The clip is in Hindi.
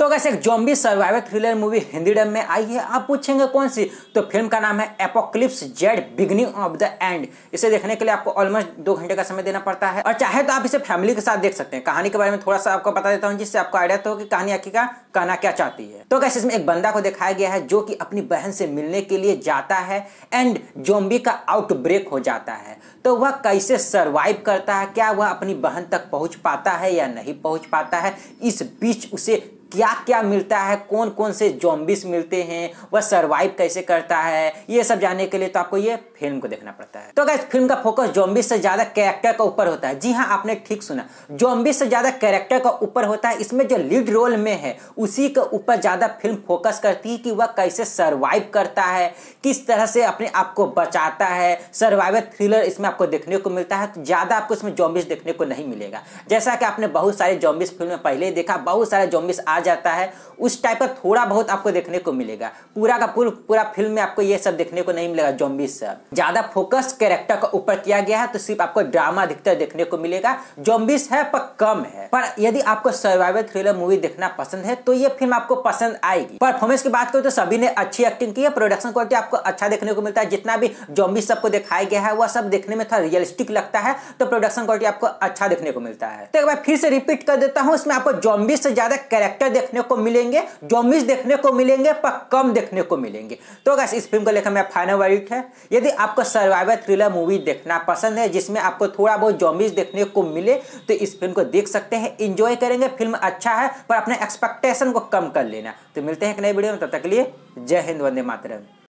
तो कैसे एक zombie survival thriller movie Hindi dub में आई है। आप पूछेंगे कौन सी, तो फिल्म का नाम है apocalypse Z beginning of the end. इसे देखने के लिए आपको ऑलमोस्ट 2 घंटे का समय देना पड़ता है और चाहे तो आप इसे फैमिली के साथ देख सकते हैं। कहानी के बारे में थोड़ा सा आपको बता देता हूँ जिससे आपको आइडिया तो कि कहानी आखिर का कहना क्या चाहती है। तो कैसे इसमें एक बंदा को दिखाया गया है जो कि अपनी बहन से मिलने के लिए जाता है एंड ज़ॉम्बी का आउटब्रेक हो जाता है। तो वह कैसे सरवाइव करता है, क्या वह अपनी बहन तक पहुंच पाता है या नहीं पहुंच पाता है, इस बीच उसे क्या क्या मिलता है, कौन कौन से ज़ॉम्बीज मिलते हैं, वह सरवाइव कैसे करता है, ये सब जानने के लिए तो आपको ये फिल्म को देखना पड़ता है। तो गाइस फिल्म का फोकस ज़ॉम्बीज से ज़्यादा कैरेक्टर का ऊपर होता है। जी हाँ, आपने ठीक सुना, ज़ॉम्बीज से ज़्यादा कैरेक्टर का ऊपर होता है। इसमें जो लीड रोल में है उसी के ऊपर ज़्यादा फिल्म फोकस करती है कि वह कैसे सर्वाइव करता है, किस तरह से अपने आप को बचाता है। सर्वाइवल थ्रिलर इसमें आपको देखने को मिलता है। तो ज़्यादा आपको इसमें ज़ॉम्बीज देखने को नहीं मिलेगा। जैसा कि आपने बहुत सारे ज़ॉम्बीज फिल्म में पहले ही देखा, बहुत सारे ज़ॉम्बीज जाता है, उस टाइप का थोड़ा बहुत आपको देखने को मिलेगा। पूरा का पूरा फिल्म में आपको ये सब देखने को नहीं मिलेगा। ज़ॉम्बीज सब ज्यादा फोकस कैरेक्टर का ऊपर किया गया है, तो सिर्फ आपको ड्रामा अधिकतर देखने को मिलेगा। ज़ॉम्बीज है पर कम है। पर यदि आपको सर्वाइवल थ्रिलर मूवी देखना पसंद है तो ये फिल्म आपको पसंद आएगी। परफॉर्मेंस की बात करें तो सभी ने अच्छी एक्टिंग की है। प्रोडक्शन क्वालिटी आपको अच्छा देखने को मिलता है। जितना भी ज़ॉम्बीज सबको दिखाया गया है वह सब देखने में थोड़ा रियलिस्टिक लगता है, तो प्रोडक्शन क्वालिटी आपको अच्छा देखने को मिलता है। तो एक बार फिर से रिपीट कर देता हूं, इसमें आपको ज़ॉम्बीज से ज्यादा कैरेक्टर देखने को मिलेंगे, ज़ॉम्बीज देखने को मिलेंगे पर कम देखने को मिलेंगे। तो गाइस इस फिल्म को लेकर मेरा फाइनल वर्डिक्ट है, यदि आपको सर्वाइवल थ्रिलर मूवी देखना पसंद है जिसमें आपको थोड़ा बहुत ज़ॉम्बीज देखने को मिले तो इस फिल्म को देख सकते हैं, एंजॉय करेंगे। फिल्म अच्छा है पर अपने एक्सपेक्टेशन को कम कर लेना। तो मिलते हैं एक नई वीडियो में, तब तक के लिए जय हिंद, वंदे मातरम।